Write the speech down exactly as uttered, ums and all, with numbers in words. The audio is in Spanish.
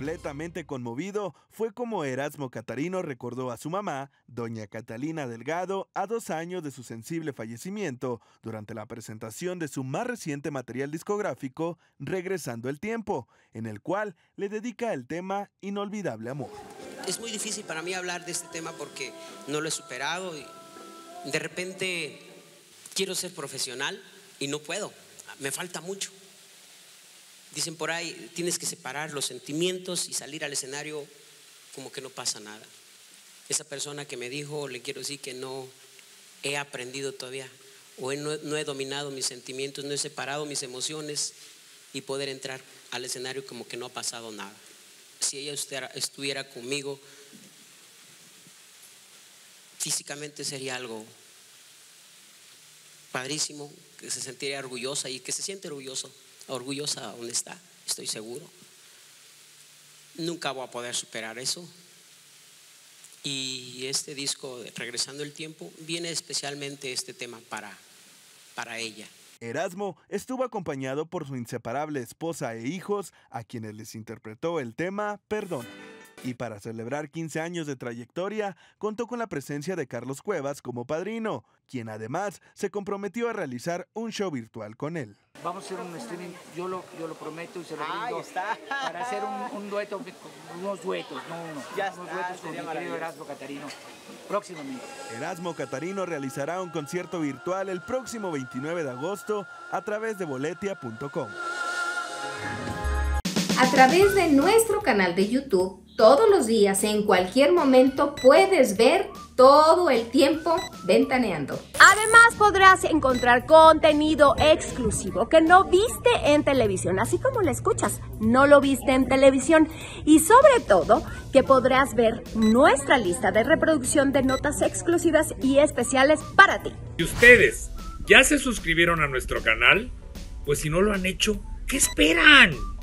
Completamente conmovido, fue como Erasmo Catarino recordó a su mamá, doña Catalina Delgado, a dos años de su sensible fallecimiento, durante la presentación de su más reciente material discográfico, Regresando el Tiempo, en el cual le dedica el tema Inolvidable Amor. Es muy difícil para mí hablar de este tema porque no lo he superado y de repente quiero ser profesional y no puedo, me falta mucho. Dicen por ahí, tienes que separar los sentimientos y salir al escenario como que no pasa nada. Esa persona que me dijo, le quiero decir que no he aprendido todavía, o no, no he dominado mis sentimientos, no he separado mis emociones y poder entrar al escenario como que no ha pasado nada. Si ella estuviera conmigo, físicamente sería algo padrísimo, que se sentiría orgullosa y que se siente orgulloso. orgullosa donde está, estoy seguro. Nunca voy a poder superar eso. Y este disco, Regresando el Tiempo, viene especialmente este tema para, para ella. Erasmo estuvo acompañado por su inseparable esposa e hijos, a quienes les interpretó el tema Perdón. Y para celebrar quince años de trayectoria, contó con la presencia de Carlos Cuevas como padrino, quien además se comprometió a realizar un show virtual con él. Vamos a hacer un streaming, yo lo, yo lo prometo y se lo brindo, para hacer un, un dueto, unos duetos, no uno, ya unos está, duetos con mi querido Erasmo Catarino, próximamente. Erasmo Catarino realizará un concierto virtual el próximo veintinueve de agosto a través de boletia punto com. A través de nuestro canal de YouTube, todos los días, en cualquier momento, puedes ver todo el tiempo Ventaneando. Además, podrás encontrar contenido exclusivo que no viste en televisión, así como lo escuchas, no lo viste en televisión. Y sobre todo, que podrás ver nuestra lista de reproducción de notas exclusivas y especiales para ti. ¿Y ustedes ya se suscribieron a nuestro canal? Pues si no lo han hecho, ¿qué esperan?